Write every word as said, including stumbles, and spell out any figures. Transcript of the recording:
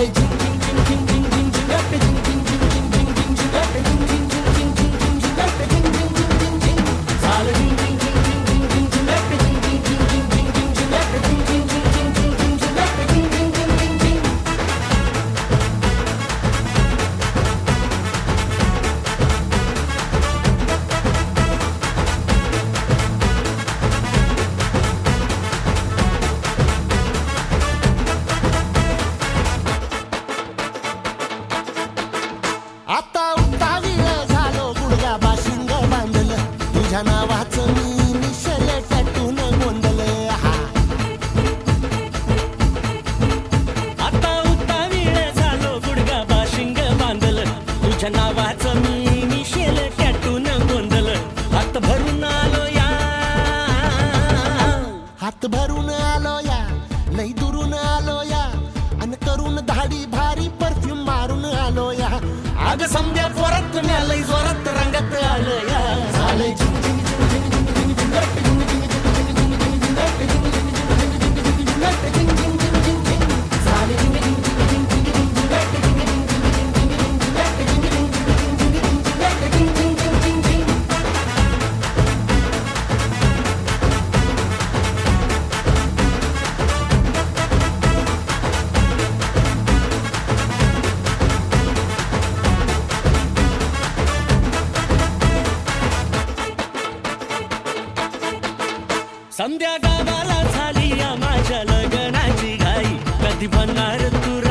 झालंय झिंग झिंग झिंग झिंग झिंग झिंग झिंगाट झिंग झिंग झिंग झिंग झिंग झिंग झिंगाट झिंग झिंग झिंग झिंग झिंग झिंग झिंगाट झिंग झिंग झिंग झिंग झिंग झालं झिंग झिंग झिंग झिंग झिंग झिंग झिंगाट झिंग झिंग झिंग झिंग झिंग झिंग झिंगाट झिंग झिंग झिंग झिंग झिंग झिंग झिंग झिंगाट झिंग झिंग झिंग झिंग झिंग. आता उत्तावीळ झालो गुडघा बाशिंग बांधलं तुझ्या नावाचं मी मिशल टॅटून गोंधलं. आता उत्तावीळ झालो गुडघा बाशिंग बांधलं तुझ्या नावाचं मी मिशेल टॅटून गोंधलं. हात भरून आलो या हात भरून आलो या लई दुरून आलो या अन करून धाडी भारी परफ्यूम मारून आलो या. अग समद्या जोरात म्यालय जोरात रंगात आलं या. झालंय झिंग झिंग झिंग झिंग झिंग झिंग झिंगाट झिंग झिंग झिंग झिंग झिंग झिंग झिंगाट झिंग झिंग झिंग झिंग झिंग झिंग झिंगाट झिंग झिंग झिंग झिंग झिंग झालंय झिंग झिंग झिंग झिंग झिंग झिंग झिंगाट झिंग झिंग झिंग झिंग झिंग झिंगाट झिंग झिंग झिंग झिंग झिंग झिंग झिंग झिंग. समद्या गावाला झाली या माझ्या लग्नाची घाई. कधी म्हणणार तू